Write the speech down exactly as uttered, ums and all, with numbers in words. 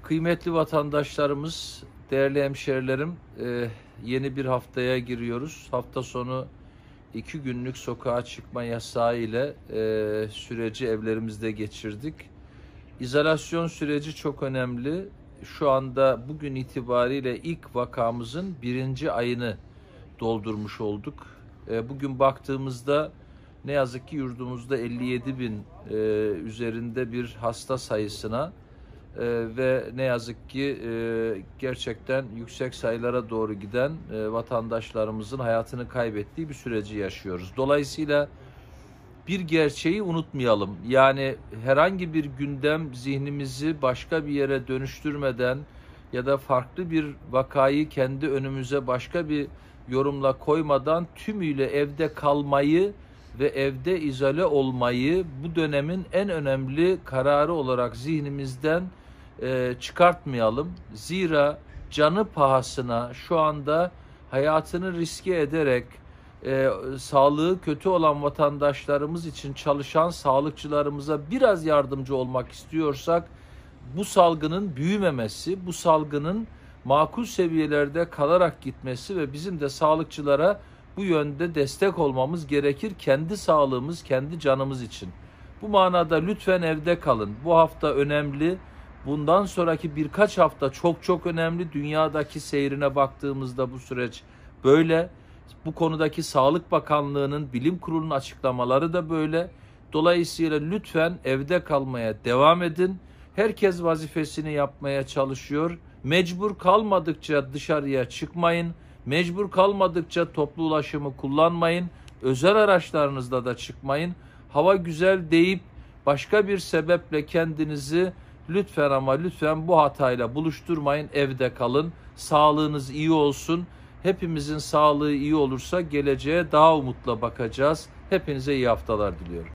Kıymetli vatandaşlarımız, değerli hemşerilerim, e, yeni bir haftaya giriyoruz. Hafta sonu iki günlük sokağa çıkma yasağı ile e, süreci evlerimizde geçirdik. İzolasyon süreci çok önemli. Şu anda bugün itibariyle ilk vakamızın birinci ayını doldurmuş olduk. E, bugün baktığımızda ne yazık ki yurdumuzda elli yedi bin e, üzerinde bir hasta sayısına Ee, ve ne yazık ki e, gerçekten yüksek sayılara doğru giden e, vatandaşlarımızın hayatını kaybettiği bir süreci yaşıyoruz. Dolayısıyla bir gerçeği unutmayalım. Yani herhangi bir gündem zihnimizi başka bir yere dönüştürmeden ya da farklı bir vakayı kendi önümüze başka bir yorumla koymadan tümüyle evde kalmayı ve evde izole olmayı bu dönemin en önemli kararı olarak zihnimizden e, çıkartmayalım. Zira canı pahasına şu anda hayatını riske ederek e, sağlığı kötü olan vatandaşlarımız için çalışan sağlıkçılarımıza biraz yardımcı olmak istiyorsak bu salgının büyümemesi, bu salgının makul seviyelerde kalarak gitmesi ve bizim de sağlıkçılara bu yönde destek olmamız gerekir. Kendi sağlığımız, kendi canımız için. Bu manada lütfen evde kalın. Bu hafta önemli. Bundan sonraki birkaç hafta çok çok önemli. Dünyadaki seyrine baktığımızda bu süreç böyle. Bu konudaki Sağlık Bakanlığı'nın, Bilim Kurulu'nun açıklamaları da böyle. Dolayısıyla lütfen evde kalmaya devam edin. Herkes vazifesini yapmaya çalışıyor. Mecbur kalmadıkça dışarıya çıkmayın. Mecbur kalmadıkça toplu ulaşımı kullanmayın. Özel araçlarınızda da çıkmayın. Hava güzel deyip başka bir sebeple kendinizi lütfen ama lütfen bu hatayla buluşturmayın. Evde kalın. Sağlığınız iyi olsun. Hepimizin sağlığı iyi olursa geleceğe daha umutla bakacağız. Hepinize iyi haftalar diliyorum.